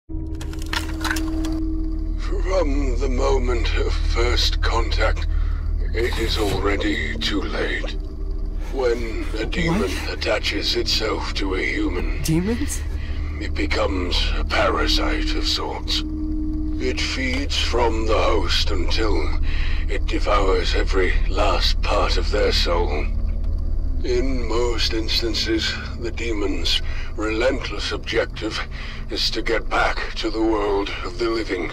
From the moment of first contact, it is already too late. When a demon attaches itself to a human... Demons? It becomes a parasite of sorts. It feeds from the host until it devours every last part of their soul. In most instances, the demon's relentless objective is to get back to the world of the living.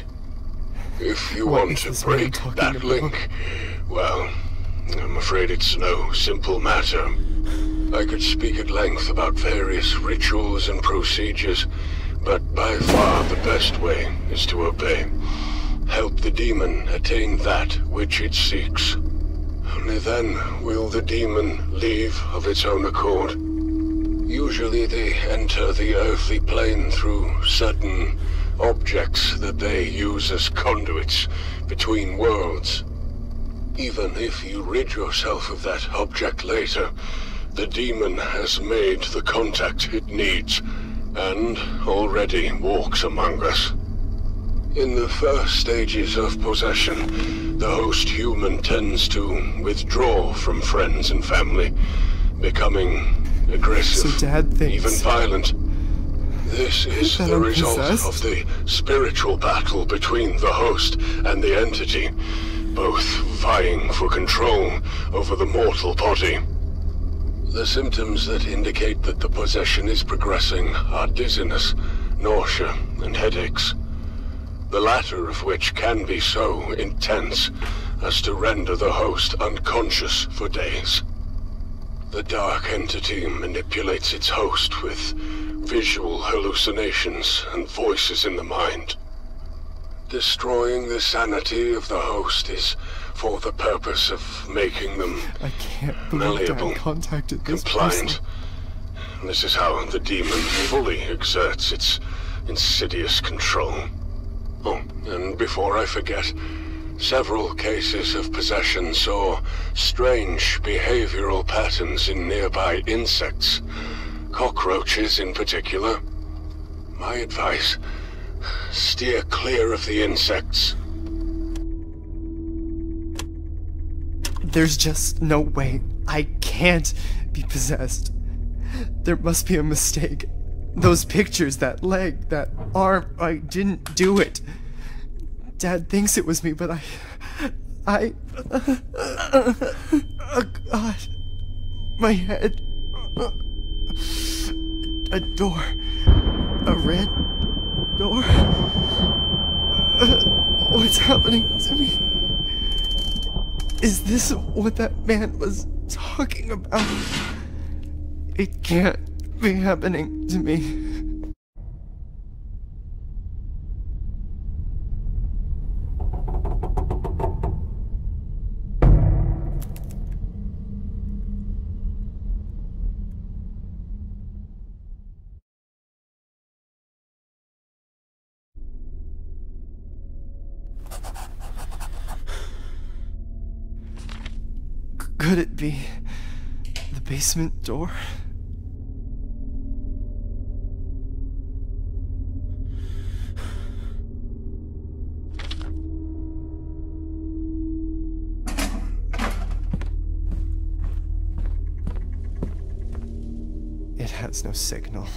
If you want to break that link, well, I'm afraid it's no simple matter. I could speak at length about various rituals and procedures, but by far the best way is to obey. Help the demon attain that which it seeks. Only then will the demon leave of its own accord. Usually they enter the earthly plane through certain objects that they use as conduits between worlds. Even if you rid yourself of that object later, the demon has made the contact it needs, and already walks among us. In the first stages of possession, the host human tends to withdraw from friends and family, becoming aggressive, so Dad thinks even violent. This is the result of the spiritual battle between the host and the entity, both vying for control over the mortal body. The symptoms that indicate that the possession is progressing are dizziness, nausea, and headaches. The latter of which can be so intense as to render the host unconscious for days. The dark entity manipulates its host with visual hallucinations and voices in the mind. Destroying the sanity of the host is for the purpose of making them malleable, compliant. This is how the demon fully exerts its insidious control. Oh, and before I forget, several cases of possession saw strange behavioral patterns in nearby insects, cockroaches in particular. My advice, steer clear of the insects. There's just no way. I can't be possessed. There must be a mistake. Those pictures, that leg, that arm, I didn't do it. Dad thinks it was me, but oh God. My head. A door. A red door. What's happening to me? Is this what that man was talking about? It can't be happening to me. Could it be the basement door? It has no signal.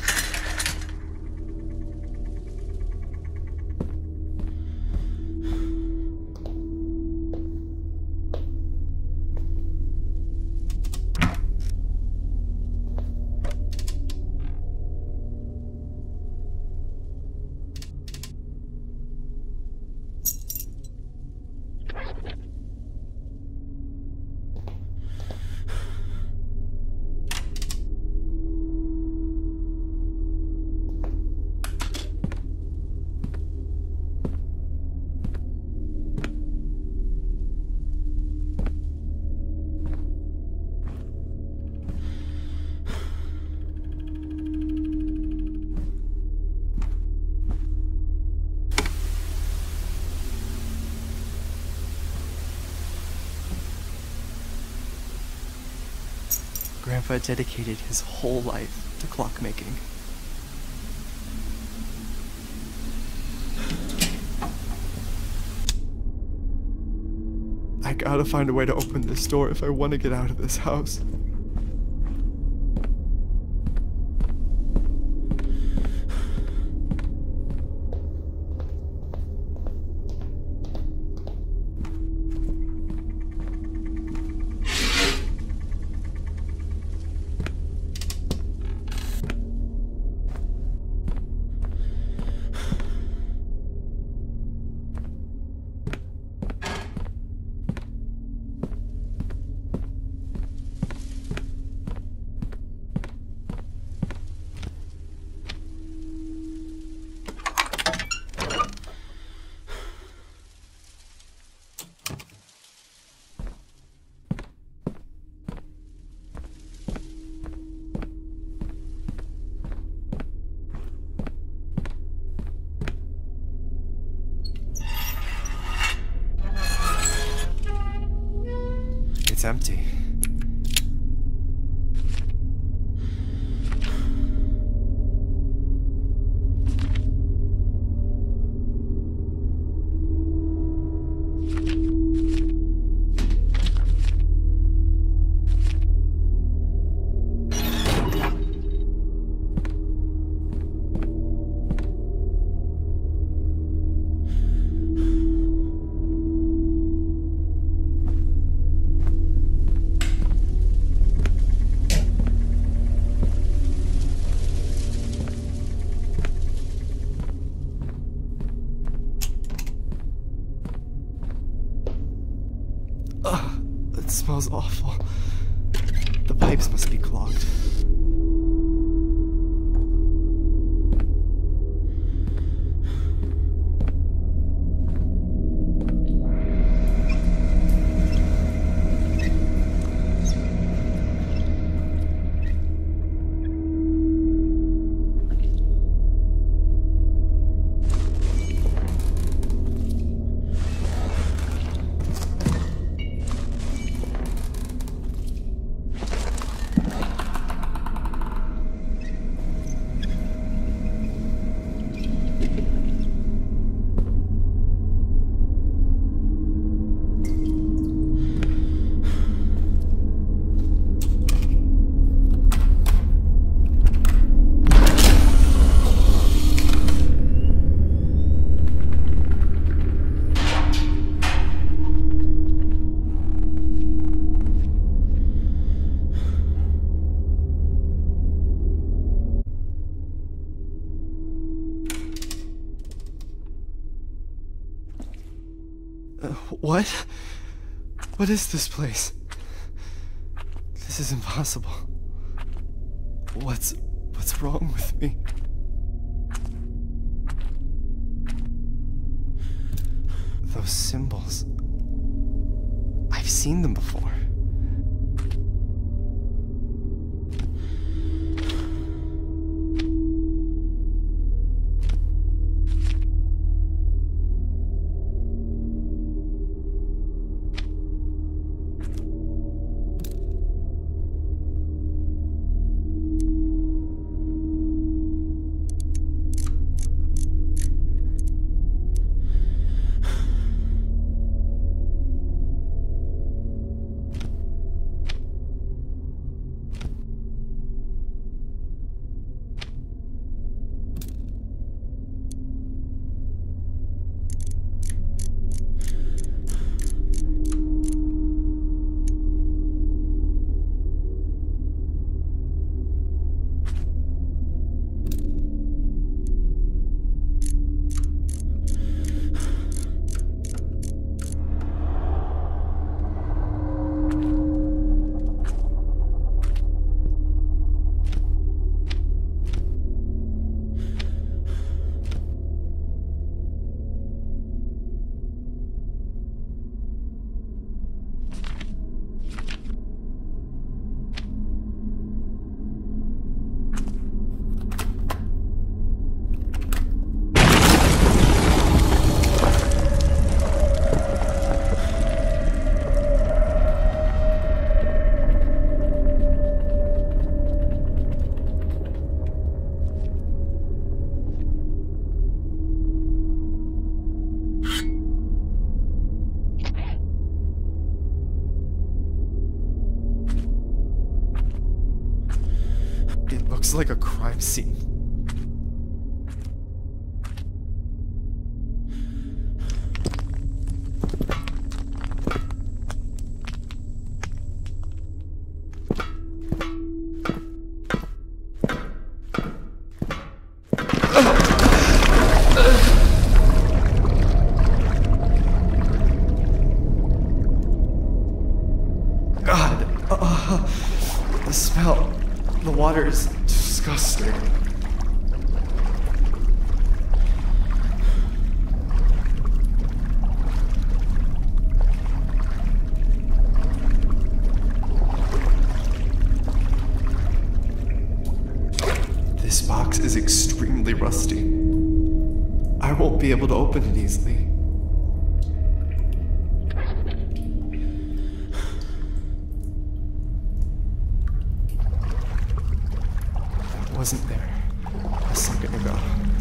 Grandpa dedicated his whole life to clockmaking. I gotta find a way to open this door if I want to get out of this house. It's empty. It smells awful. The pipes must be clogged. What? What is this place? This is impossible. What's wrong with me? Those symbols. I've seen them before. looks like a crime scene. The smell. The water is disgusting. This box is extremely rusty. I won't be able to open it easily. Wasn't there a second ago.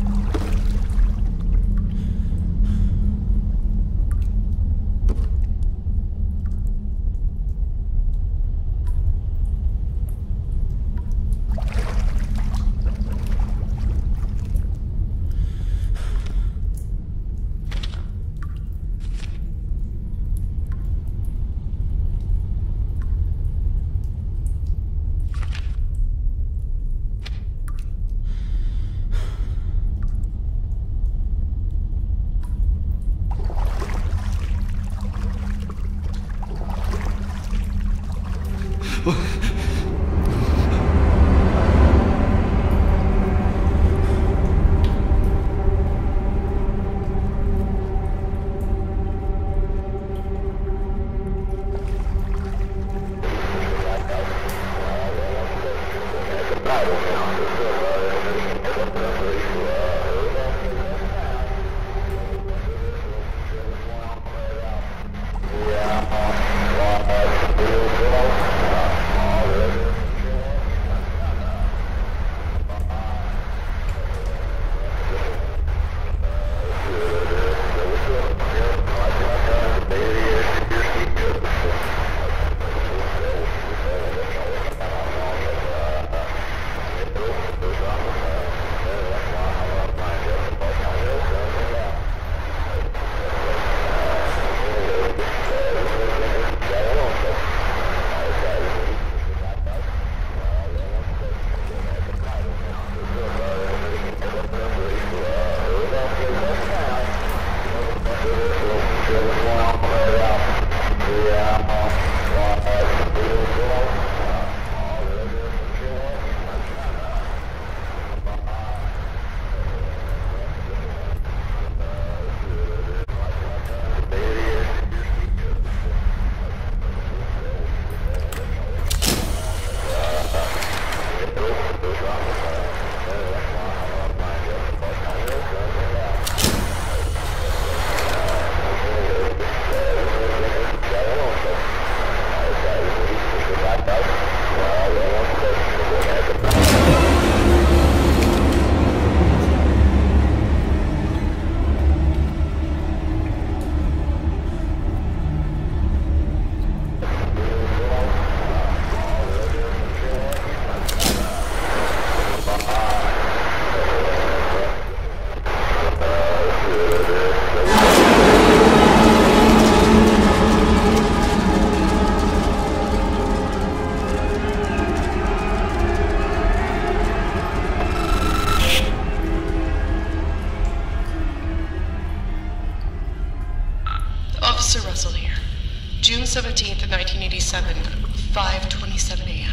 Officer Russell here. June 17th, 1987, 5:27 a.m.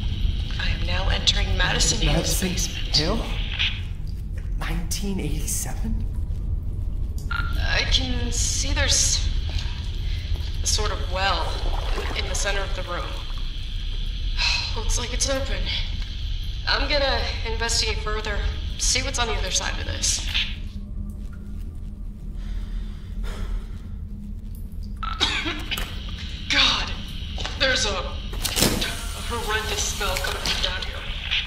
I am now entering MADiSON Hill's basement. Hill? 1987? I can see there's a sort of well in the center of the room. Looks like it's open. I'm gonna investigate further, see what's on the other side of this. God, there's a horrendous smell coming from down here.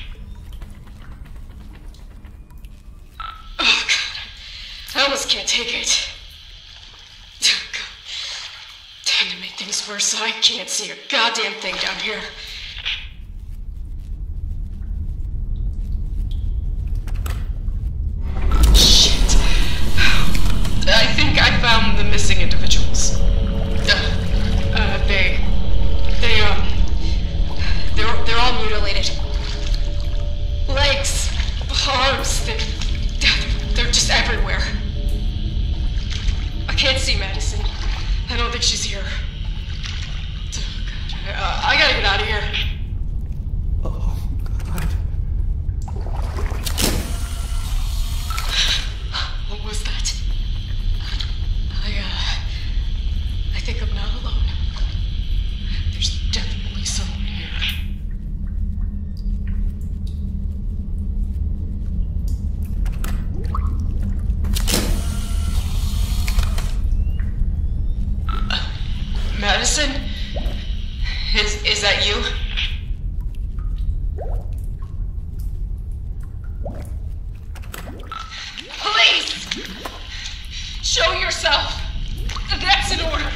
Oh, God. I almost can't take it. Oh, God. Time to make things worse, I can't see a goddamn thing down here. think she's here. God, I gotta get out of here. Oh, God. What was that? I think I'm not alone. There's definitely someone here. MADiSON? Is that you? Police! Show yourself! That's an order!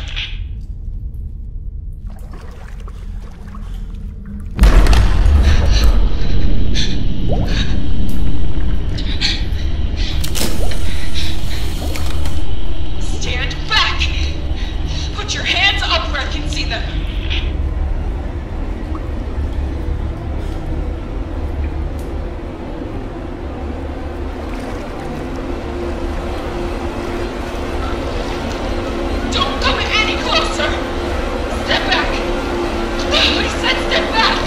Stand back! Put your hands up where I can see them! Don't come any closer! Step back! I said step back!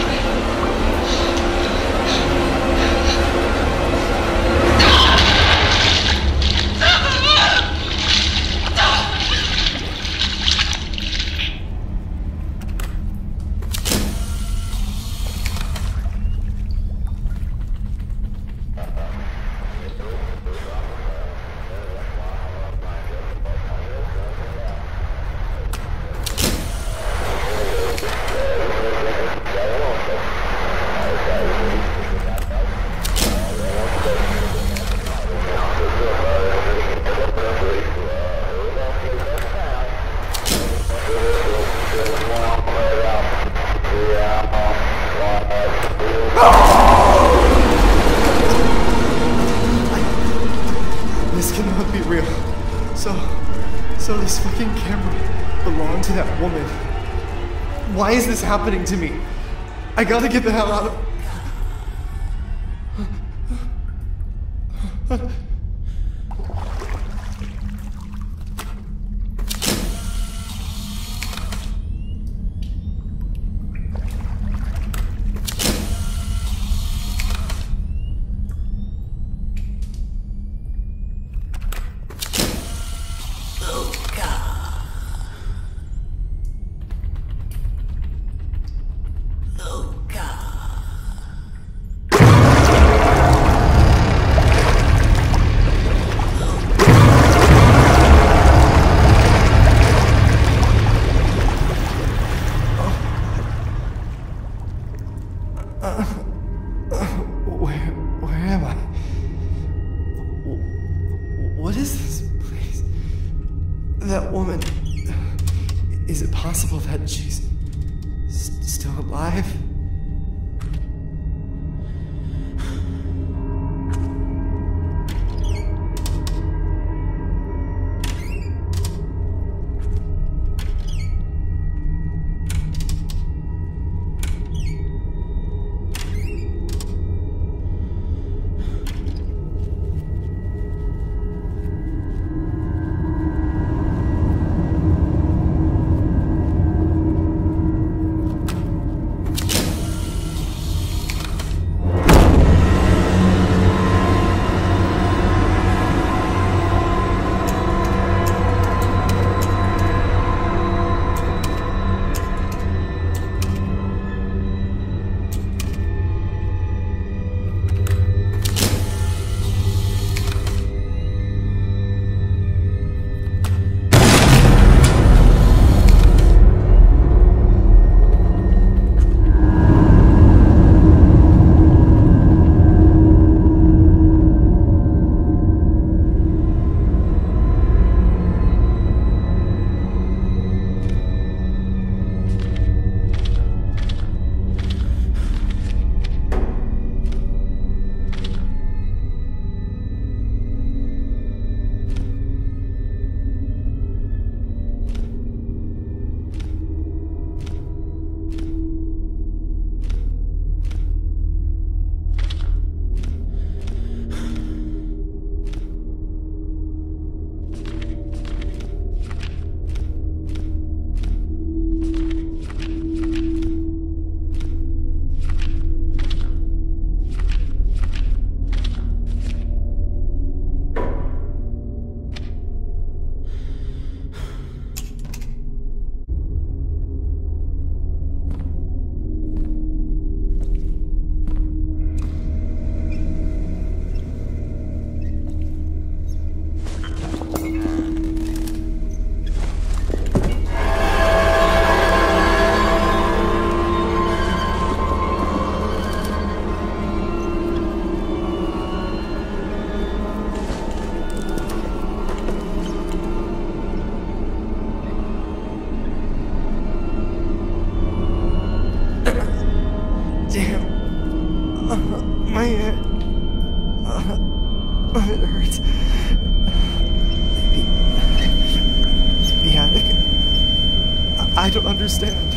This cannot be real. So this fucking camera belonged to that woman. Why is this happening to me? I gotta get the hell out of... Where am I? What is this place? That woman... Is it possible that she's still alive? don't understand.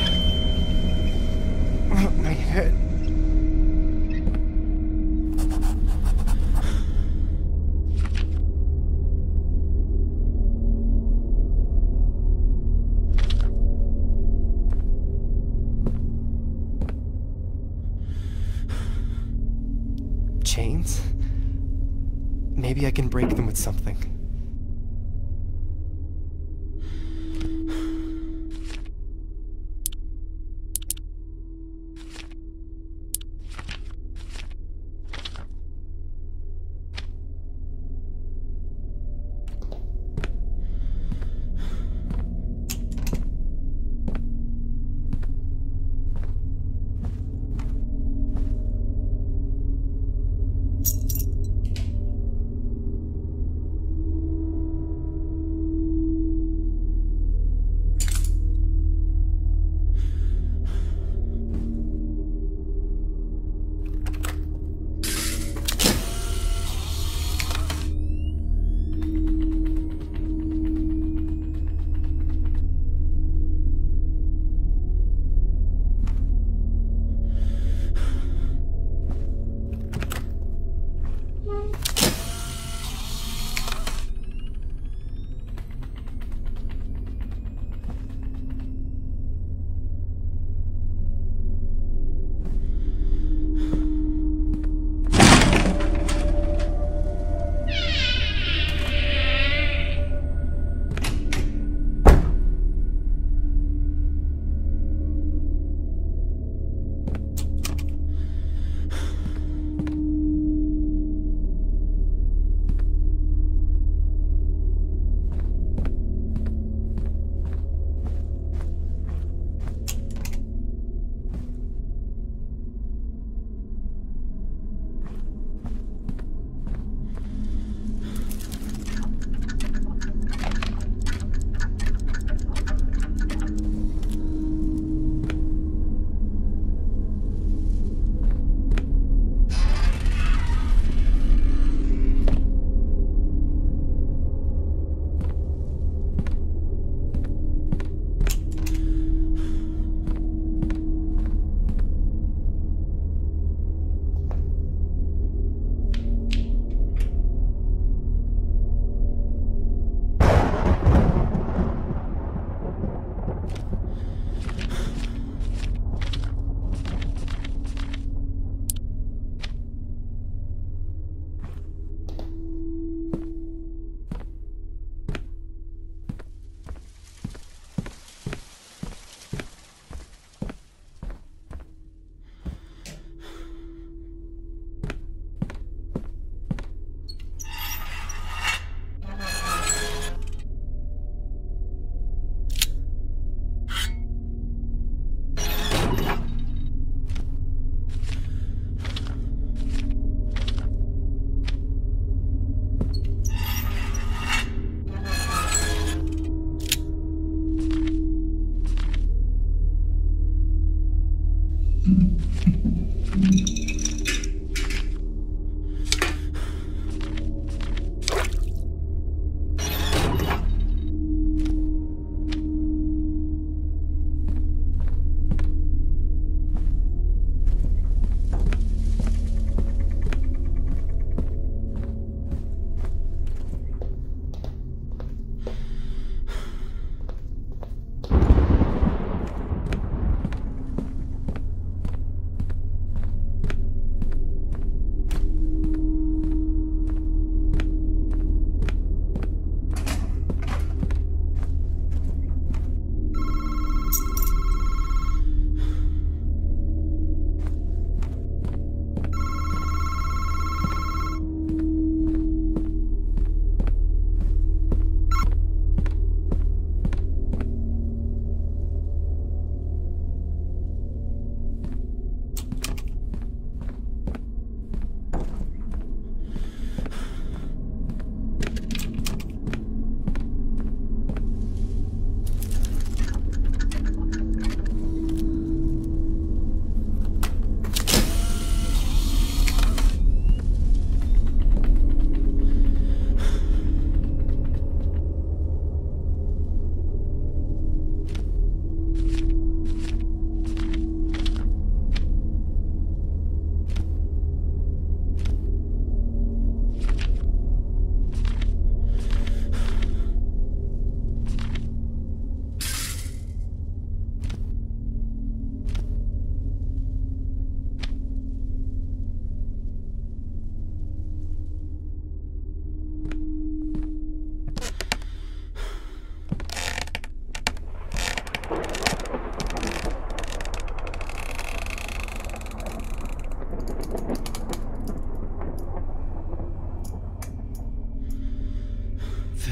Oh, my head. Chains? Maybe I can break them with something.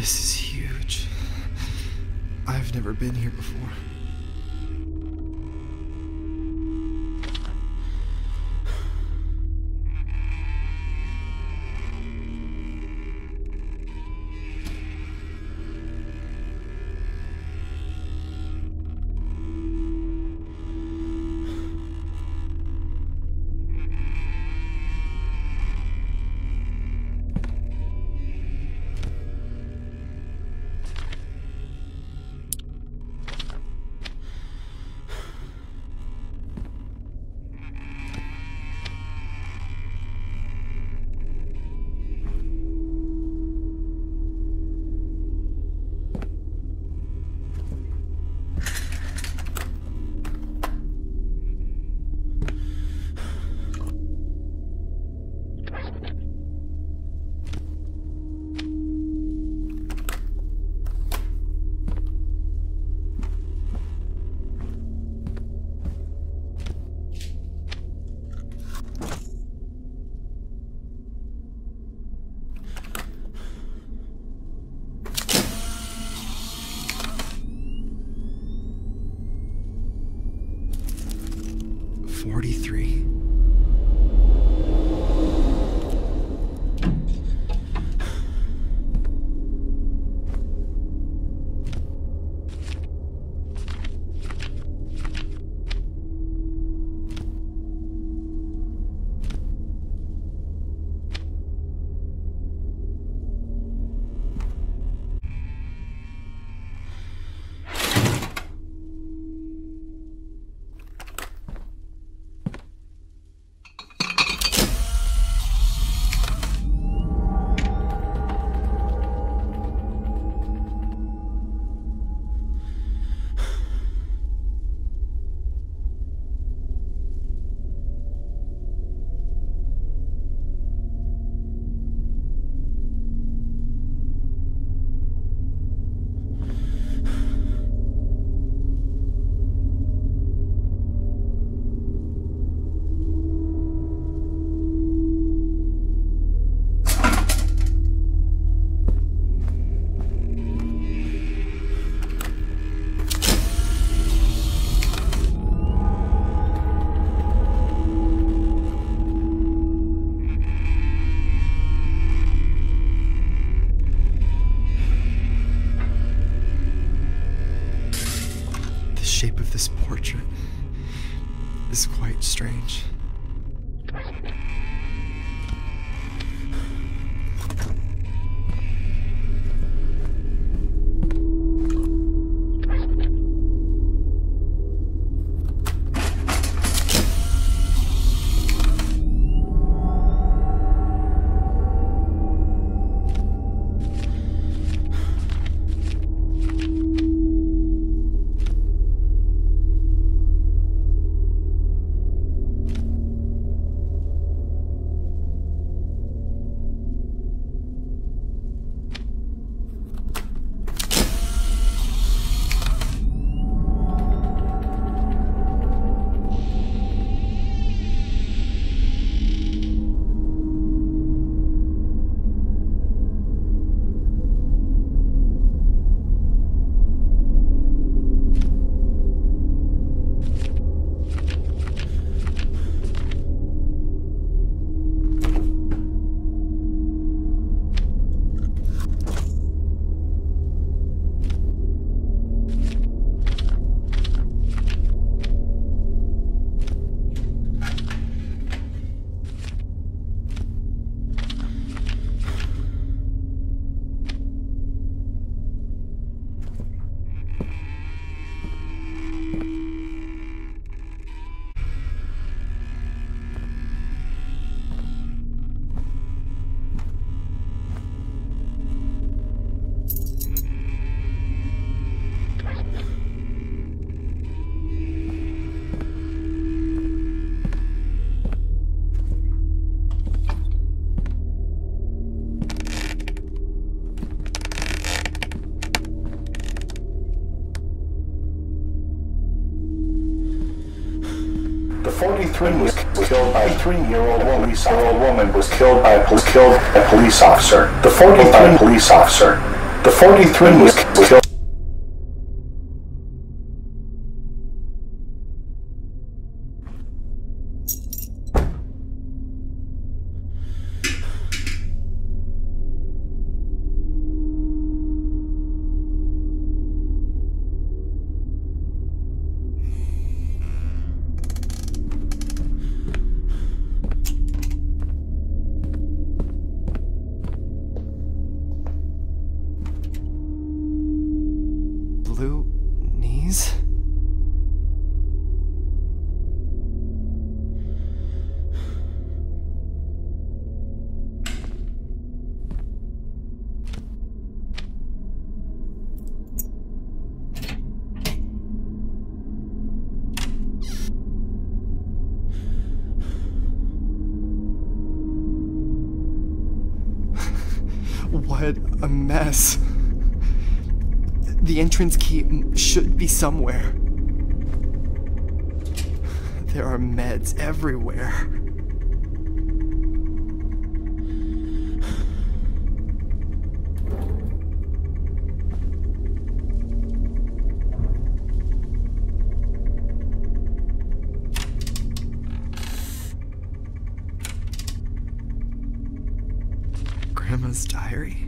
This is huge. I've never been here before. shape of this portrait is quite strange. The 43 was killed by a 3-year-old woman. Was killed by a police officer. The 43 police officer. The 43 was killed. Blue knees? What a mess. The entrance key should be somewhere. There are meds everywhere. Grandma's diary?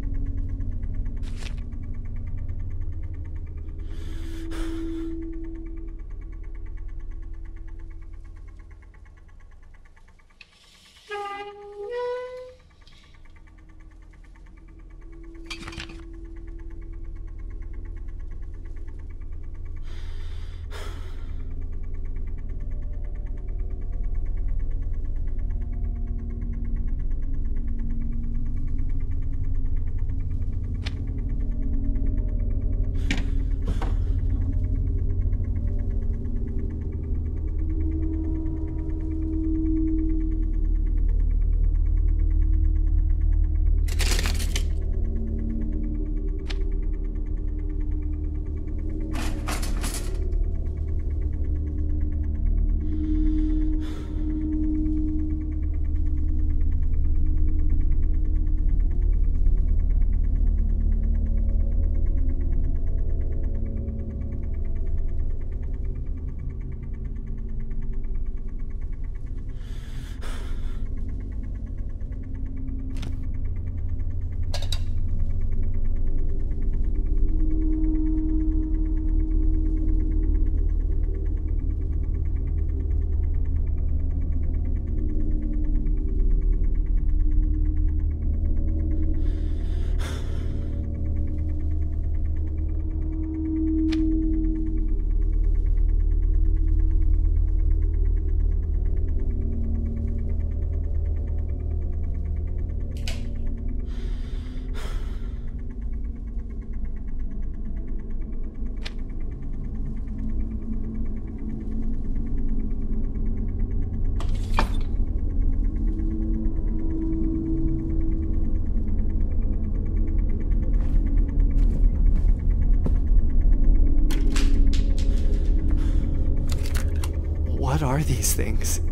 What are these things?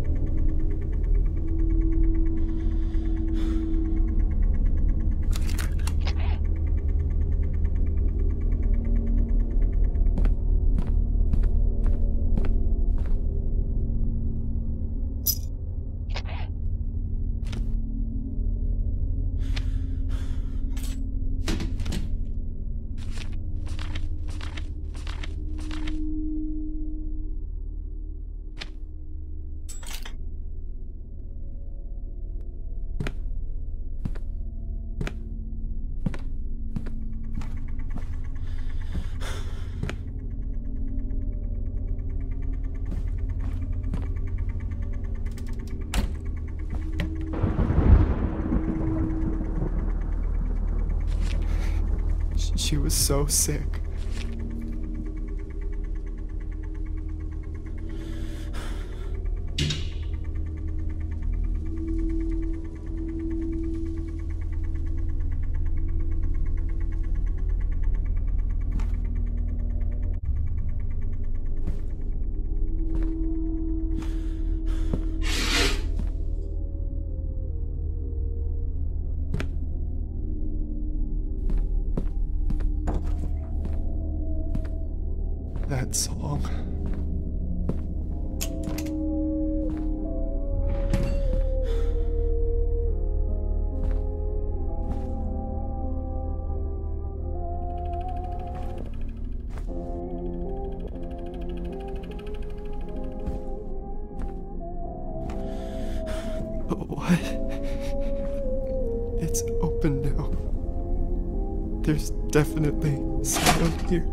She was so sick. that song. What? It's open now. There's definitely someone here.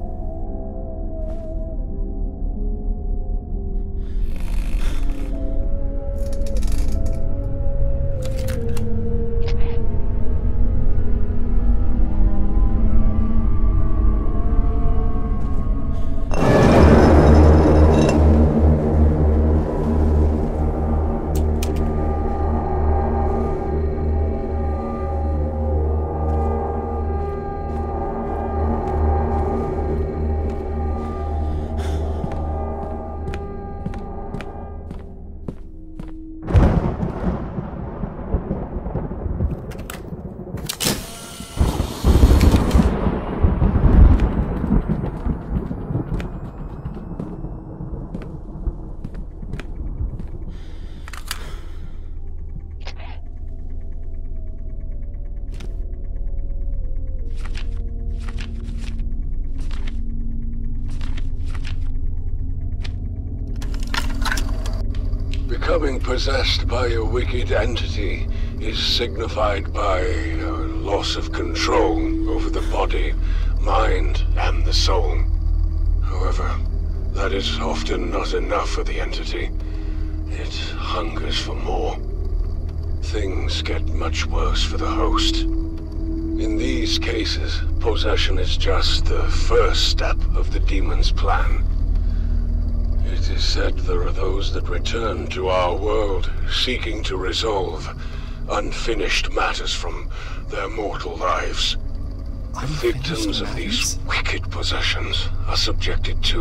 Becoming possessed by a wicked entity is signified by a loss of control over the body, mind, and the soul. However, that is often not enough for the entity. It hungers for more. Things get much worse for the host. In these cases, possession is just the first step of the demon's plan. It is said there are those that return to our world, seeking to resolve unfinished matters from their mortal lives. The victims of these wicked possessions are subjected to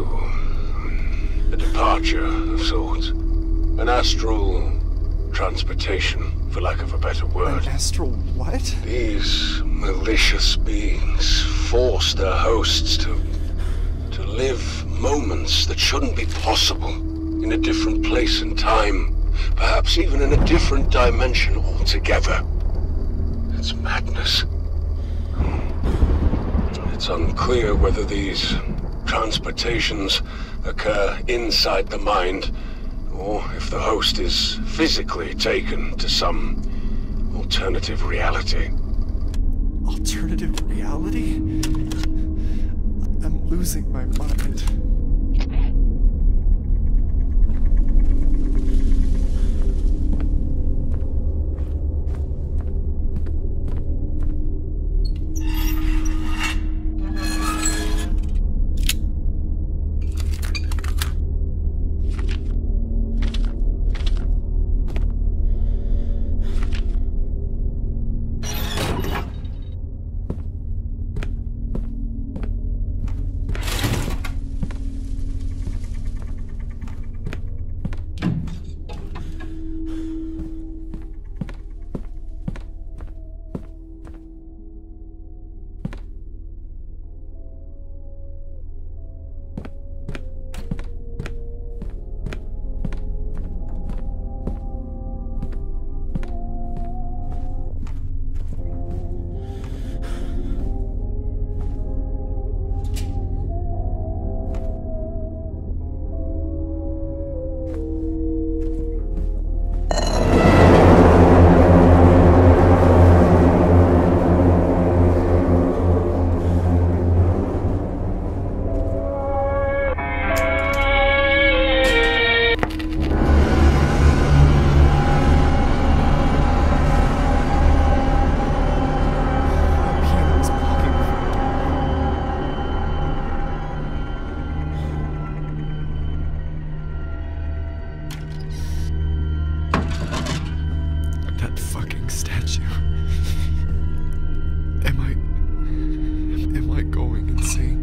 a departure of sorts. An astral transportation, for lack of a better word. An astral what? These malicious beings force their hosts to live moments that shouldn't be possible in a different place and time, perhaps even in a different dimension altogether. It's madness. It's unclear whether these transportations occur inside the mind, or if the host is physically taken to some alternative reality. Alternative reality? I'm losing my mind. Am I going insane?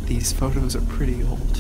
These photos are pretty old.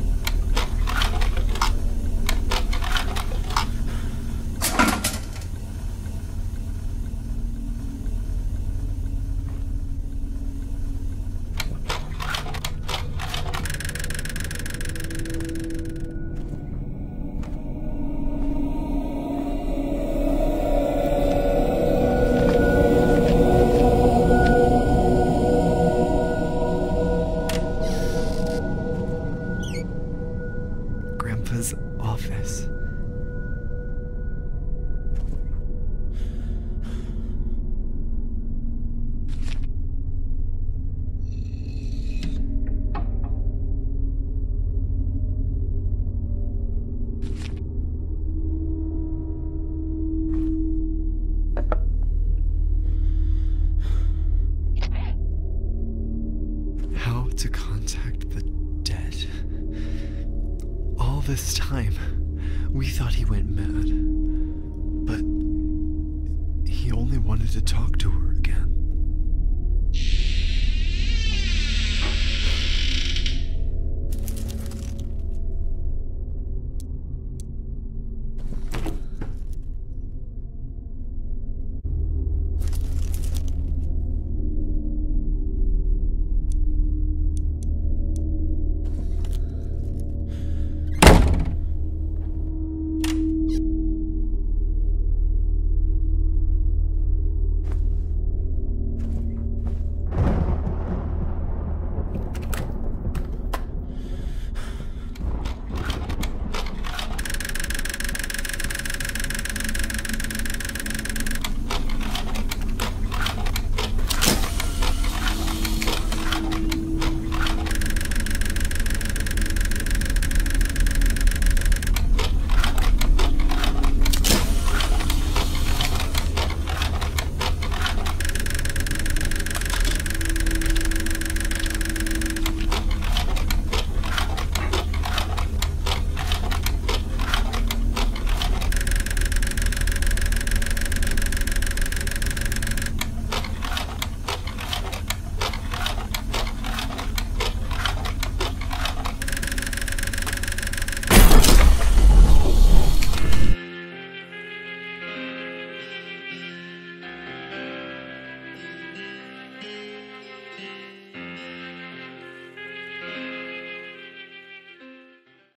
Grandpa's office. How to contact the dead. All this time, we thought he went mad. But he only wanted to talk to her.